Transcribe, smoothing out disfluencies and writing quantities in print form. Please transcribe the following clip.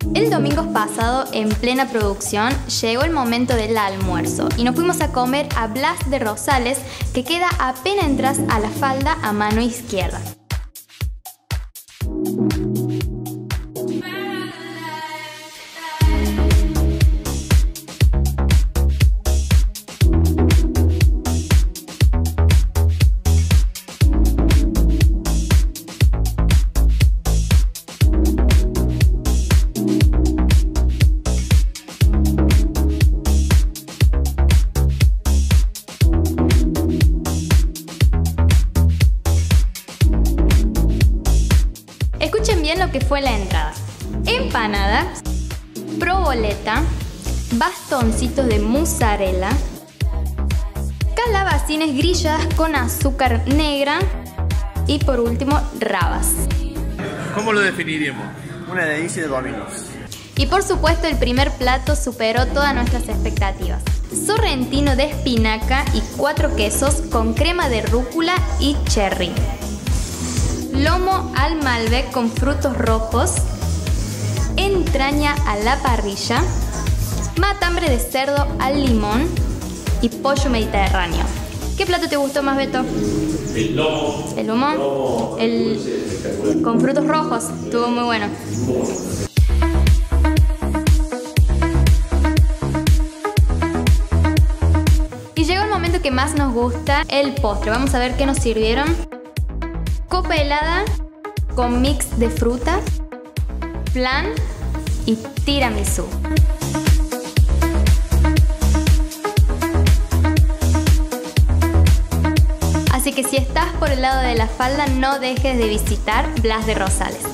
El domingo pasado, en plena producción, llegó el momento del almuerzo y nos fuimos a comer a Blas de Rosales, que queda apenas entras a la falda a mano izquierda. Escuchen bien lo que fue la entrada. Empanadas, proboleta, bastoncitos de mozzarella, calabacines grilladas con azúcar negra y por último rabas. ¿Cómo lo definiríamos? Una delicia de domingos. Y por supuesto el primer plato superó todas nuestras expectativas. Sorrentino de espinaca y 4 quesos con crema de rúcula y cherry. Lomo al Malbec con frutos rojos, entraña a la parrilla, matambre de cerdo al limón y pollo mediterráneo. ¿Qué plato te gustó más, Beto? El lomo. ¿El lomo? Con frutos rojos, estuvo muy bueno. Y llegó el momento que más nos gusta, el postre. Vamos a ver qué nos sirvieron. Copa helada con mix de frutas, flan y tiramisú. Así que si estás por el lado de la falda, no dejes de visitar Blas de Rosales.